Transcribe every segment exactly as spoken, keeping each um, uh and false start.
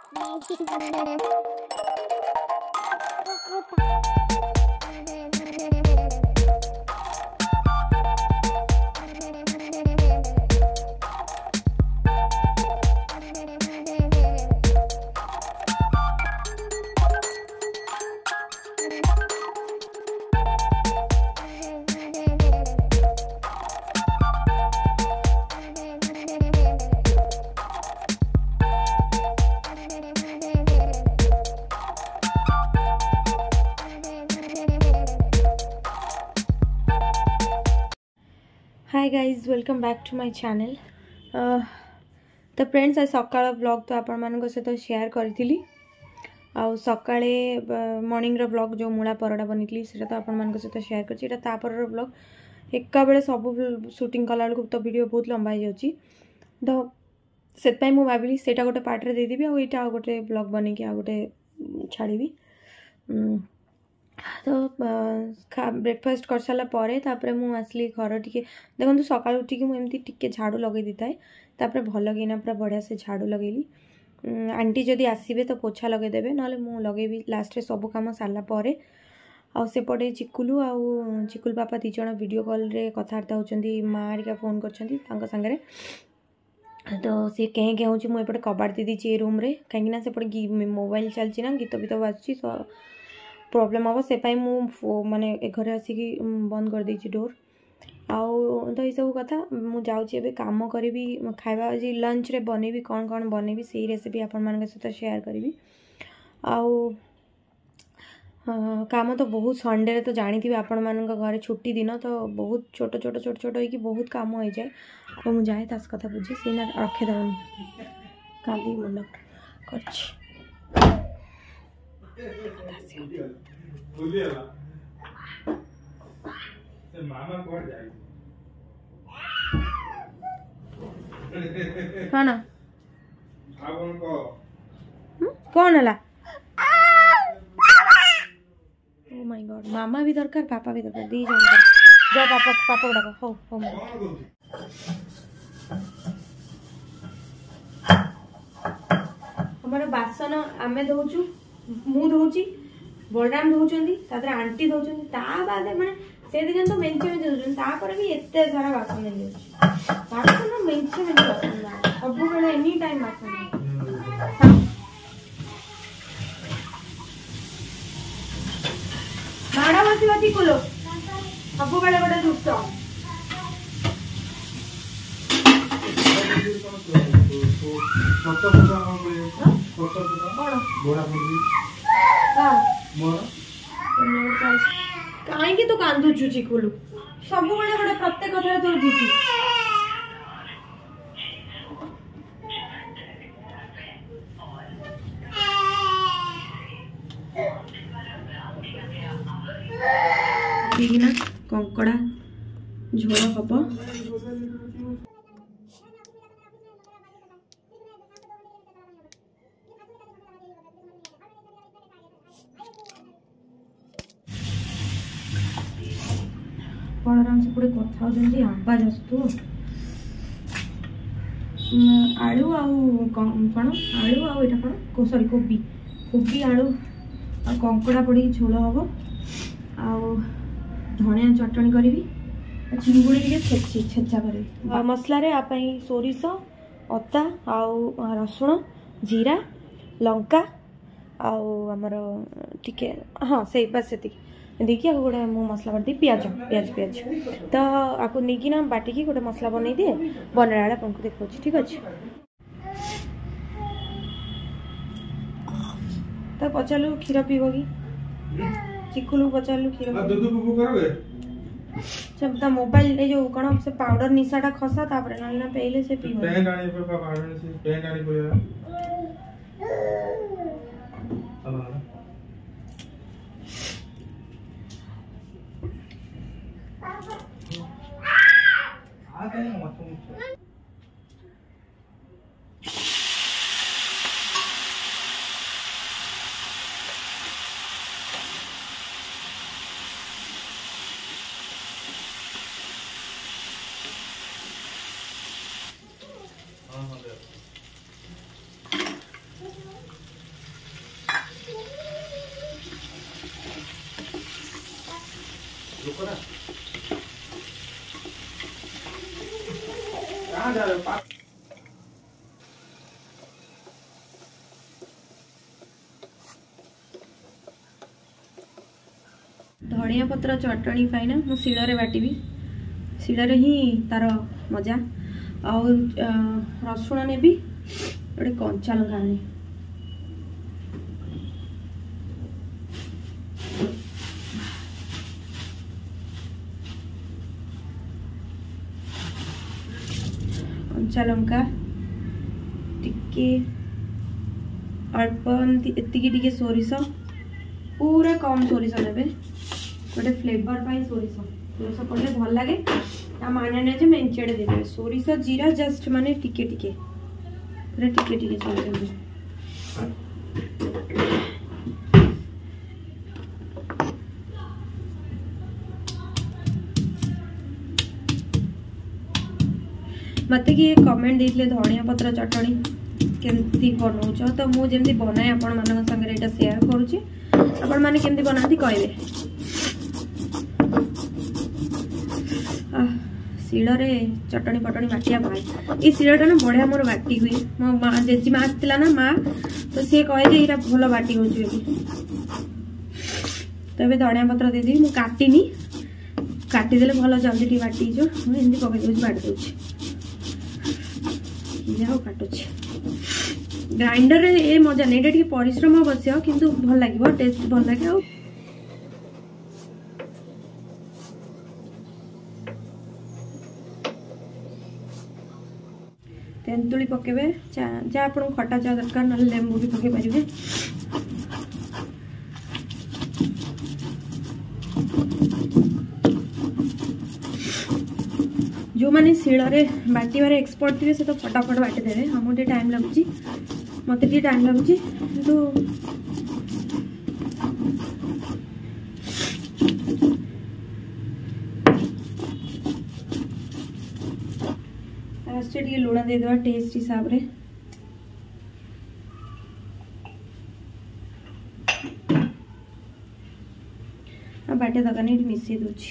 Hi guys welcome back to my channel. तो friends आज सकाळ ब्लॉग तो आपण मान सहित शेयर करी आउ सकाळे मॉर्निंग रो ब्लॉग जो मूला परोटा बनी से तो आपण मान सहित शेयर कर तापर ब्लॉग एका बेले सब शूटिंग कला बेलू तो वीडियो बहुत लंबा हो जाऊँगी तो से मुझे भाविली से गोटे पार्ट रे देदेवी आउ यहाँ गोटे ब्लॉग बन के गोटे छाड़ी तो ब्रेकफास्ट कर सारा पर मुझे आसली घर टी देखो सका उठिक मुझे टी झाड़ू लगे दी थाए तापर भल कि पूरा बढ़िया से झाड़ू लगेली। आंटी जदि आसबे तो पोछा लगेदेवे ना मुझे लगे लास्ट सब कम सारापर आउपटे चिकुलू आउ चिकुल पापा दीज वीडियो कॉल रे कथबार्ता होती माँ हरिका फोन कर सांगे तो सी कहीं कहीं हूँ मुझे कबाड़ दे दी रूम रे कहीं सेपटे मोबाइल चलती ना गीत बीत बाजुची प्रॉब्लम हम से मु माने घर आसिक बंद कर देछि डोर आउ तो ये सब कथा मु जाऊँ काम करी खावा आज लंच रे बनैबी कौन कौन बनैबी से रेसिपी आपण मान सहित शेयर करी आउ काम तो बहुत संडे तो जानी थी आपण मान घर छुट्टी दिन तो बहुत छोट छोट छोट छोट हो बहुत काम हो जाए तो मुझे जाए तास कथा बुझे सी रखेदेवनी काली मुंड कर कौन कौन है ओ माय गॉड मामा भी दरकार पापा भी दरकार दी जन जा पापा पापा डाक हो हो हमारा बासन आमे दउछु मु दउची बलराम दौरान आंटी दौरान बाद मैंने से दिन तो मेचे मेचे दौरान भी एत सारा बासन नहीं बासन मेचे मेचे बासन सब बेले एनी टाइम बासन माड़ा बस बस कुलो सब बेले गोटे दुष्ट कहीं तू कांदुचु चिकुलू सब बेले गोटे प्रत्येक कथा तोर जीती कंकड़ा झोल हम बलराम से पूरे कथा होती आवाज आसतु आलू आउ कौन आलू आउ यहाँ कौन सॉरी कोबी कोबी आलू आ कंकड़ा पड़ी झोल हम आउ धनिया चटनी करी चिंगुड़ी टे छेची छेचा कर मसला सोरिष अदा आउ रसुण जीरा लंका आमर टिके हाँ से बस से देखिए गोटे मु मसला कर दी प्याज प्याज प्याज तो आपको नहीं ना बाटिकी गोटे मसला बन दिए बनला बेले आपको देखा ठीक अच्छे तो पचारू क्षीर पीब कि चिकुलू पचारू क्षीर ता मोबाइल ए जो कौन से पाउडर निशाटा खसा तापर ना पेले से पीब पेन आनी पर पाउडर से पेन आनी पर आ गए मत धनिया पत्र चटणी पाइना मु शिଳରେ बाटिबी शिଳରେ ही तार मजा आ रसुण नेबी गोटे कंचा लंका ने कंचा लंका टिके अल्प एतिकी टिके सोरिष पूरा कम सोरिष नेबे गोटे फ्लेवर पाई सोरिष सोरिष पड़े भल लगे ता माने ने जे मेंचेडे देबे सोरिष जीरा जस्ट माने टिके टिके पूरा टिके टिके सोरिष मत कि कमेंट देते धनिया पत्र चटणी केमती बनाऊच तो मुझे जमी बनाए आपण मान संगे एटा शेयर करुच्ची आपण मैंने केमती बनाती कहबे शिଳରେ चटणी पटणी बाटिया भाई ये शिलटा ना बढ़िया मोर बाटी हुए मो माँ जेजी माँ आसला ना माँ तो सी कहे जे यहाँ भल बाटी हो तो ये धनिया पत्र देदेवी मुझे काटिनी काटिदेले भल जल्दी टी बाटी जो मुझे एमती पकई दूसरी बाटी दूसरी जाओ काटुची ग्राइंडर रे ए मजा नहीं टे परिश्रम अवश्य किंतु भल लगे टेस्ट भल लगे आ तेंतुली पकेबे जहाँ आप खटा चाह दरकार ना लेंबू भी पके पारे जो मैंने शिଳରେ बाटिबार एक्सपर्ट थे तो फटाफट बाटी देवे हमको टे टाइम लगुच मत टे टाइम लगुच किंतु लास्ट टे लुण देदेवा टेस्ट हिसाब रे बाटे दरकार नहीं मिसई दूची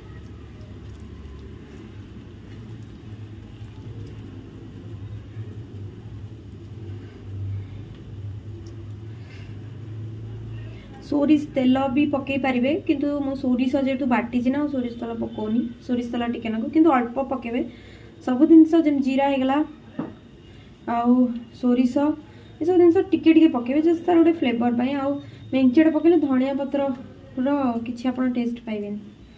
सोरिष तेल भी पकई पारे किंतु मो सोरिष जेहेतु बाटी ना सोरिष तेल पकौनी सोरिष तेल टिके नाकु किंतु अल्प पकेबे सब जिनस जम जीरा होगला आउ सोरिष ये सब जिन टिके टिके पकेबे जस्ट तार गोटे फ्लेवर पाई आउ मेंचेड पकेले धनिया पत्र रो किछि आपण टेस्ट पाइबेन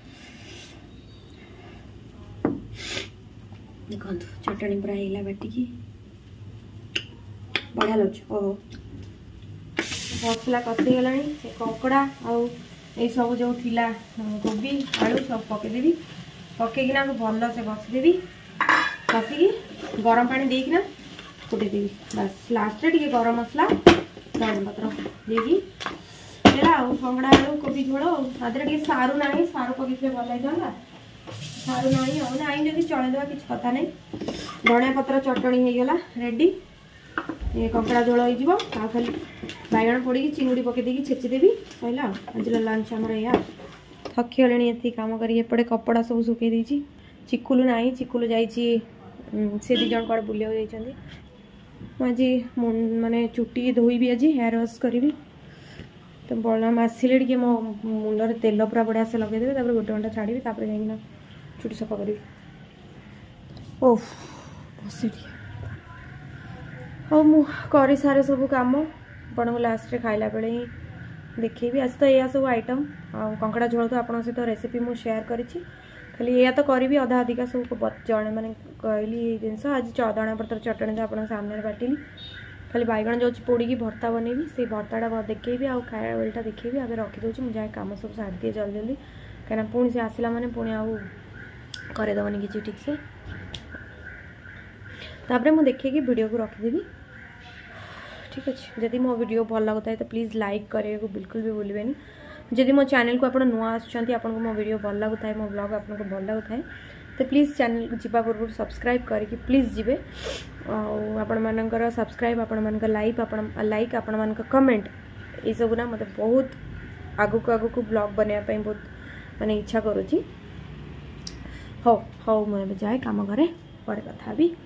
देखो चटणी पूरा हेला बाटी की बढ़िया लगे ओहो मसला कषी गला से ककड़ा आउ ये सब जो थिला कोबी आलू सब पकईदेवी पकईकिना भल से बसीदेवी बसिकी गरम पानी देकिना फुटेदेवी बस लास्ट टे गरम मसला धनिया पत्र देकी ककड़ा आलू कोबी झोल आदि सारू ना सारू पकई भल लगे सारू ना ना जब चलदेवा कि कथा नहीं धनिया पत्र चटणी होगला रेडी ये ककड़ा झोल हो खाली बैगण पड़ी चिंगुड़ी पकईदे छेचीदेवी कहला आज लंच आमर या थकी गले ये कम करपटे कपड़ा सब सुखई देती चिकुलू ना चिकुलू जा दी जन कड़े बुलिया जाती आज माने चुटी धोई भी आज हेयर वाश करी तो बलराम आसिले टे मो मुंडर तेल पूरा बढ़िया से लगेदेवे गोटे घंटा छाड़ी जाइना चुटी सफा करी ओह बस हाँ मु कर सारे सब कम आपण को लास्ट खाइला बेले ही देखी आज तो यह सब आइटम आ कंकड़ा झोल तो आपन सहित रेसिपी मु शेयर करी खाली या तो करी अधा अधिका सब जड़े मैंने कहली जिनस आज धनिया पत्र चटणी तो आप सामने बाटिली खाली बैगण जो पोड़ी भर्ता बनैबी से भर्ताटा देखेबी आ खाया बेलटा देखेबी आगे रखीदे मुझे कम सब सारी दिए जल्दी जल्दी कहीं पुणी से आसला मैंने पुणी आउ करदेवनी कि ठीक से तापर मुझे देखे वीडियो को रखीदेवी ठीक अच्छे जदि मो वीडियो भल लगता है तो प्लीज़ लाइक करे को बिल्कुल भी भूलें जदि मो चैनल को आप नुआ आसुँच आपको मो वीडियो भल लगुता है मो ब्लॉग आपको भल लगुता है तो प्लीज़ चैनल को जीवा पूर्व सब्सक्राइब करके प्लीज़ जीवे आपण मानकर सब्सक्राइब आपण मान लाइक आपण लाइक आपण मान कमेंट ये सब ना मत बहुत आगक आगक ब्लॉग बनवाई बहुत माने इच्छा करुँची। हौ हौ मुझे जाए कम करे पर कथा भी।